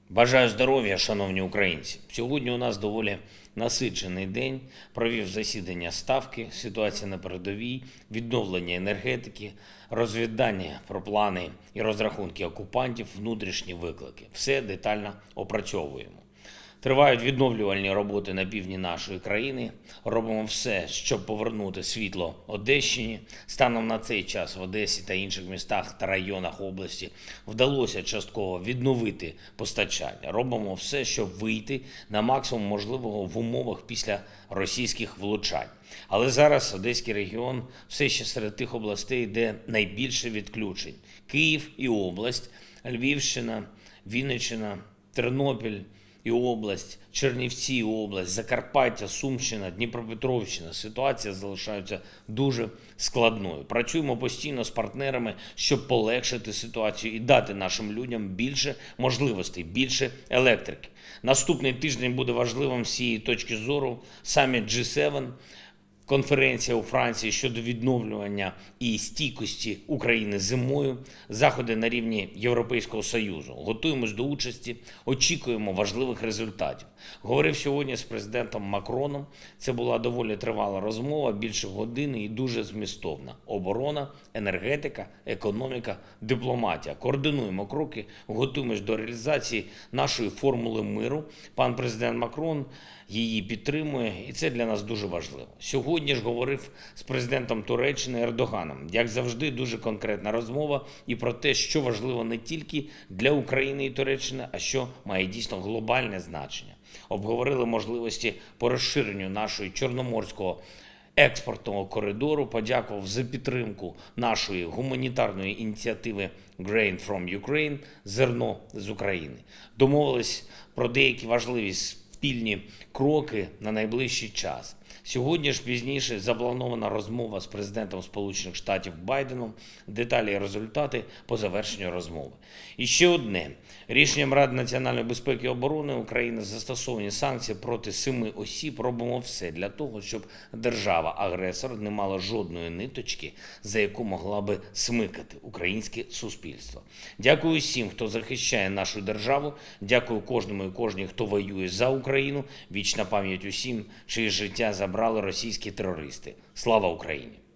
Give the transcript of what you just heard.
Бажаю здоров'я, шановні українці. Сьогодні у нас доволі насичений день. Провів засідання Ставки, ситуація на передовій, відновлення енергетики, розвідання про плани і розрахунки окупантів, внутрішні виклики. Все детально опрацьовуємо. Тривають відновлювальні роботи на півдні нашої країни. Робимо все, щоб повернути світло Одещині. Станом на цей час в Одесі та інших містах та районах області вдалося частково відновити постачання. Робимо все, щоб вийти на максимум можливого в умовах після російських влучань. Але зараз Одеський регіон все ще серед тих областей, де найбільше відключень. Київ і область, Львівщина, Вінниччина, Тернопіль і область, Чернівці і область, Закарпаття, Сумщина, Дніпропетровщина. Ситуація залишається дуже складною. Працюємо постійно з партнерами, щоб полегшити ситуацію і дати нашим людям більше можливостей, більше електрики. Наступний тиждень буде важливим з цієї точки зору. Саміт G7, конференція у Франції щодо відновлювання і стійкості України зимою, заходи на рівні Європейського Союзу. Готуємось до участі, очікуємо важливих результатів. Говорив сьогодні з президентом Макроном. Це була доволі тривала розмова, більше години і дуже змістовна. Оборона, енергетика, економіка, дипломатія. Координуємо кроки, готуємось до реалізації нашої формули миру. Пан президент Макрон її підтримує, і це для нас дуже важливо. Сьогодні ж говорив з президентом Туреччини Ердоганом. Як завжди, дуже конкретна розмова і про те, що важливо не тільки для України і Туреччини, а що має дійсно глобальне значення. Обговорили можливості по розширенню нашої чорноморського експортного коридору, подякував за підтримку нашої гуманітарної ініціативи Grain from Ukraine – зерно з України. Домовились про деякі важливі спільні кроки на найближчий час. Сьогодні ж пізніше запланована розмова з президентом Сполучених Штатів Байденом, деталі і результати по завершенню розмови. І ще одне. Рішенням Ради національної безпеки і оборони України застосовані санкції проти 7 осіб. Робимо все для того, щоб держава-агресор не мала жодної ниточки, за яку могла би смикати українське суспільство. Дякую всім, хто захищає нашу державу. Дякую кожному і кожній, хто воює за Україну. Вічна пам'ять усім, чиї життя забрали російські терористи. Слава Україні!